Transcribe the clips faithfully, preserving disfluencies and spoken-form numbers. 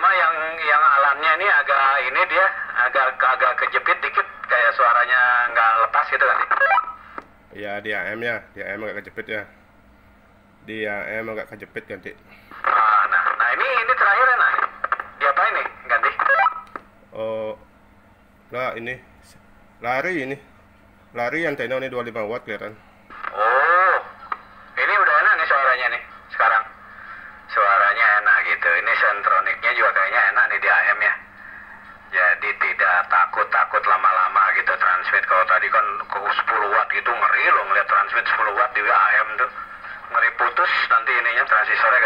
yang yang alamnya ini agak ini dia agak agak kejepit dikit kayak suaranya nggak lepas gitu kan? Ya di A M ya, di A M agak kejepit ya. Di A M agak kejepit ganti. Ah, nah, nah ini ini terakhir ya nah. Diapain nih ganti? Oh, lah ini lari ini, lari antena ini dua puluh lima watt kelihatan. Oh, ini udah enak nih suaranya nih sekarang. Suaranya enak gitu. Ini sentroniknya juga kayaknya enak nih di A M ya. Jadi tidak takut-takut lama-lama gitu transmit. Kalau tadi kan ke sepuluh watt gitu ngeri loh ngeliat transmit sepuluh watt di A M tuh. Ngeri putus nanti ininya transistornya.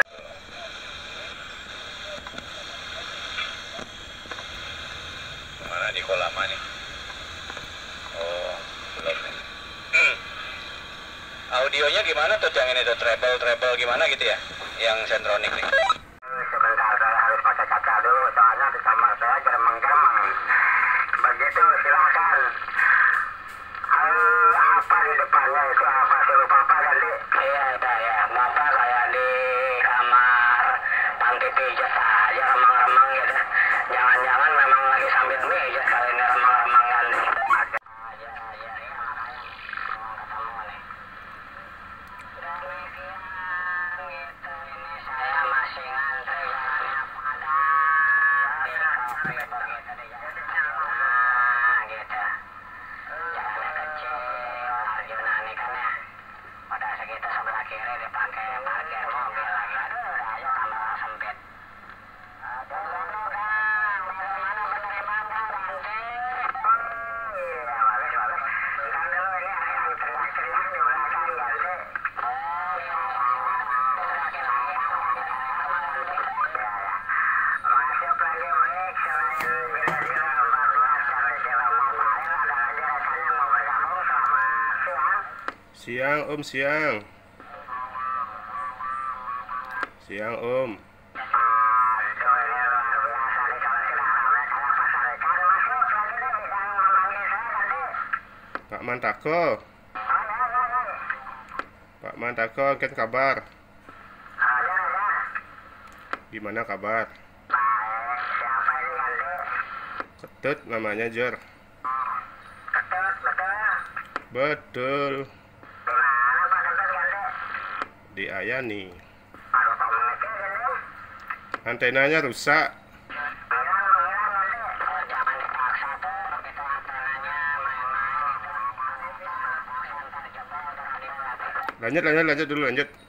Mana di kolama nih? Oh, belum nih. Audionya gimana tuh yang ini tuh treble-treble gimana gitu ya? Yang sentronik nih. Sebentar saya harus pakai kaca dulu soalnya di kamar saya geremeng-geremeng. Begitu silakan. Uh, apa di depannya itu apa sih lupa apa tadi? Iya ada ya. Bapak saya di kamar panti pijat saja remang-remang gitu. Jangan-jangan memang lagi sambil pijat kali ini remang-remang kan nih. Ada aja aja ya makanya mau ketemu nih. Demikian gitu ini saya masih ngantri jalannya padat gitu gitu di jalan nah gitu jalannya kecil Arjuna nih kan ya udah segitu sebelah kiri dipakai parkir mobil lagi aduh udah aja tambah sempit aduh dulu kang bagaimana penerimaan kang ganti oh iya bagus bagus kan dulu ini ada yang teriak-teriak di belakang ganti oh iya teriakin lagi masuk lagi break selain gila-gila empat belas cari sila mobile ada lagi rekan yang mau bergabung selamat siang. Siang Om, siang. Siang Om. Aduh ini luar biasa nih kalau sudah ramai kayak pasar ikan masuk lagi nih yang memanggil saya ganti. Pak Mantako, Oh ya ya ya. Pak Mantako, kan kabar? Ada ada. Gimana kabar? Baik siapa ini ganti? Ketut namanya Jer. Ketut betul. Betul. Di mana Pak Ketut ganti? Di Ayani. Aduh kok mengecil gini? Antenanya rusak. Menghilang menghilang ganti. Oh jangan dipaksa tuh begitu antenanya main-main itu ada ntar jebol tuh radio nanti. Lanjut, lanjut, lanjut dulu, lanjut.